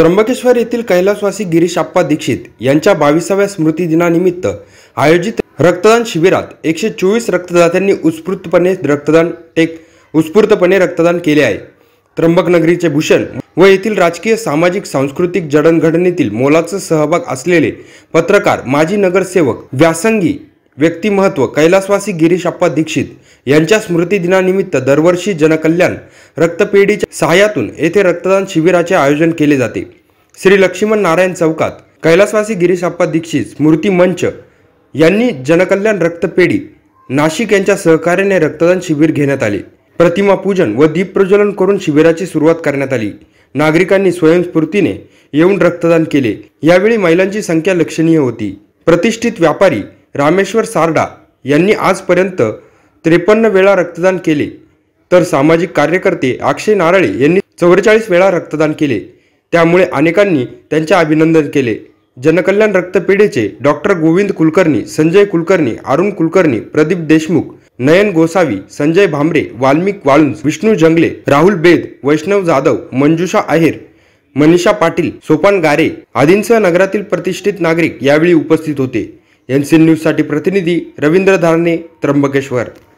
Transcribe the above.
त्र्यंबकेश्वर येथील कैलासवासी गिरीश आप्पा दीक्षित यांच्या 22व्या स्मृतिदिनानिमित्त आयोजित रक्तदान शिबिरात 124 रक्तदात्यांनी उत्स्फूर्तपणे रक्तदान केले आहे। त्र्यंबक नगरीचे भूषण व येथील राजकीय, सामाजिक, सांस्कृतिक जडणघडणीतील मोलाचा सहभाग असलेले पत्रकार, माजी नगरसेवक, व्यासंगी व्यक्तिमत्व कैलासवासी गिरीश आप्पा दीक्षित यांच्या स्मृतिदिनानिमित्त दरवर्षी जनकल्याण रक्तपेढीच्या सहाय्यातून येथे रक्तदान शिबिराचे आयोजन केले जाते। श्री लक्ष्मण नारायण चौकात कैलासवासी गिरीश आप्पा दीक्षित स्मृती मंच यांनी जनकल्याण रक्तपेढी नाशिक यांच्या सहकार्याने रक्तदान शिबिर घेण्यात आले। प्रतिमा पूजन व दीप प्रज्वलन करून शिबिराची सुरुवात करण्यात आली। नागरिकांनी स्वयंस्फूर्तीने येऊन रक्तदान केले। यावेळी महिलांची संख्या लक्षणीय होती। प्रतिष्ठित व्यापारी रामेश्वर सारडा यांनी आजपर्यंत 53 वेळा रक्तदान केले, तर सामाजिक कार्यकर्ते अक्षय नारळे यांनी 44 वेळा रक्तदान केले। त्यामुळे अनेकांनी त्यांचे अभिनंदन केले। जनकल्याण रक्तपेढीचे डॉक्टर गोविंद कुलकर्णी, संजय कुलकर्णी, अरुण कुलकर्णी, प्रदीप देशमुख, नयन गोसावी, संजय भामरे, वाल्मिक वाळुंज, विष्णू जंगले, राहुल बेद, वैष्णव जाधव, मंजुषा आहेर, मनीषा पाटील, सोपान गारे आदींसह नगरातील प्रतिष्ठित नागरिक यावेळी उपस्थित होते। एनसीएन न्यूज साठी प्रतिनिधी रवींद्र धारणे, त्र्यंबकेश्वर।